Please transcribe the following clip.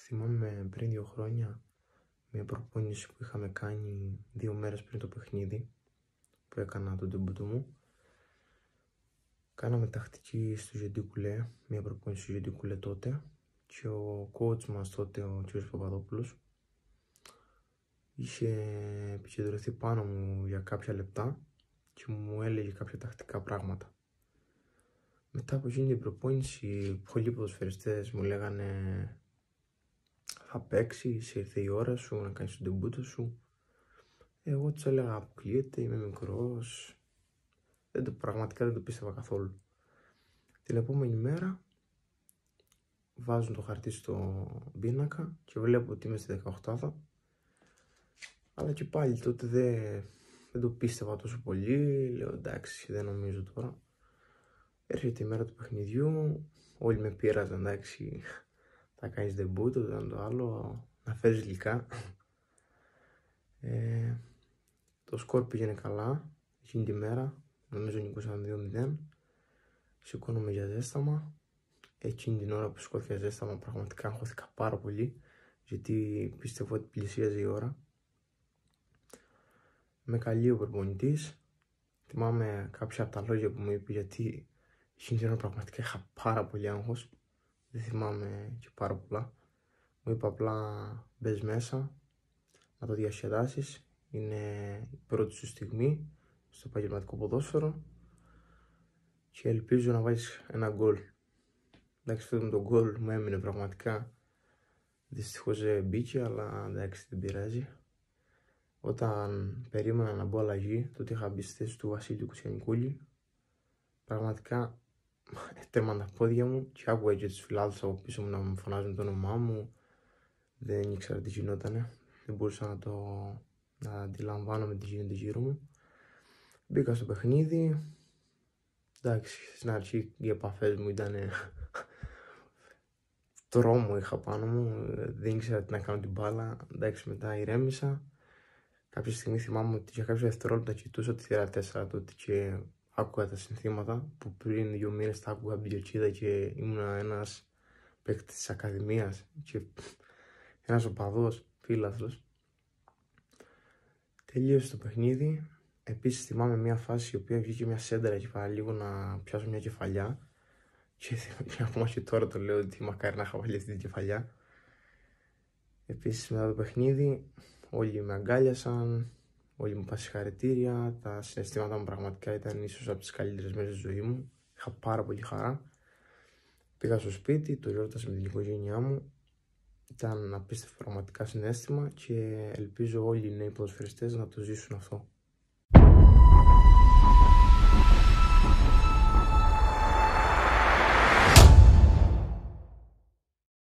Θυμάμαι πριν 2 χρόνια μια προπόνηση που είχαμε κάνει 2 μέρες πριν το παιχνίδι που έκανα τον ντεμπούτο μου. Κάναμε τακτική στο Γεντίκουλε, μια προπόνηση στο Γεντίκουλε τότε, και ο coach μας τότε, ο κ. Παπαδόπουλος, είχε επικεντρωθεί πάνω μου για κάποια λεπτά και μου έλεγε κάποια τακτικά πράγματα. Μετά από εκείνη την προπόνηση, πολλοί ποδοσφαιριστές μου λέγανε θα παίξεις, ήρθε η ώρα σου να κάνεις τον ντεμπούτο σου. Εγώ τους έλεγα αποκλείεται, είμαι μικρός. Πραγματικά δεν το πίστευα καθόλου. Την επόμενη μέρα βάζουν το χαρτί στο πίνακα και βλέπω ότι είμαι στη 18η. Αλλά και πάλι τότε δεν το πίστευα τόσο πολύ. Λέω εντάξει, δεν νομίζω τώρα. Έρχεται η μέρα του παιχνιδιού, όλοι με πείραζαν, εντάξει, θα κάνεις ντεμπούτο, το ένα το άλλο, να φέρεις γλυκά. Το σκορ πήγαινε καλά εκείνη τη μέρα, νομίζω νικούσαν 2-0. Σηκώνομαι για ζέσταμα. Εκείνη την ώρα που σηκώθηκα για ζέσταμα πραγματικά αγχώθηκα πάρα πολύ, γιατί πίστευα ότι πλησίαζε η ώρα. Με καλεί ο προπονητής. Θυμάμαι κάποια από τα λόγια που μου είπε, γιατί εκείνη την ώρα πραγματικά είχα πάρα πολύ άγχος. Δεν θυμάμαι και πάρα πολλά. Μου είπε απλά μπες μέσα, να το διασκεδάσεις. Είναι η πρώτη σου στιγμή στο επαγγελματικό ποδόσφαιρο και ελπίζω να βάλεις ένα γκολ. Εντάξει, αυτό με το γκολ μου έμεινε πραγματικά. Δυστυχώς μπήκε, αλλά εντάξει, δεν πειράζει. Όταν περίμενα να μπω αλλαγή, τότε είχα μπει στη θέση του Βασίλειου Κουσιανικούλη. Πραγματικά έτρεμαν τα πόδια μου και άκουγα και τους φιλάδους από πίσω μου να μου φωνάζουν το όνομά μου. Δεν ήξερα τι γινότανε. Δεν μπορούσα να αντιλαμβάνομαι τι γίνεται γύρω μου. Μπήκα στο παιχνίδι. Εντάξει, στην αρχή οι επαφές μου ήταν τρόμο είχα πάνω μου. Δεν ήξερα τι να κάνω την μπάλα. Εντάξει, μετά ηρέμησα. Κάποια στιγμή θυμάμαι ότι για κάποια δευτερόλεπτα κοιτούσα τη θύρα 4 τότε και άκουγα τα συνθήματα που πριν 2 μήνες τα άκουγα από την Κερκίδα και ήμουν ένας παίκτης της Ακαδημίας και ένας οπαδός, φίλαθλος. Τελείωσε το παιχνίδι. Επίσης θυμάμαι μια φάση η οποία βγήκε μια σέντρα και παραλίγο να πιάσω μια κεφαλιά και ακόμα και τώρα το λέω ότι μακάρι να είχα βάλει αυτή την κεφαλιά. Επίσης μετά το παιχνίδι όλοι με αγκάλιασαν, όλοι μου είπαν συγχαρητήρια. Τα συναισθήματα μου πραγματικά ήταν ίσως από τις καλύτερες μέρες της ζωής μου. Είχα πάρα πολύ χαρά. Πήγα στο σπίτι, το γιόρτασα με την οικογένειά μου. Ήταν απίστευτο πραγματικά συναίσθημα και ελπίζω όλοι οι νέοι ποδοσφαιριστές να το ζήσουν αυτό.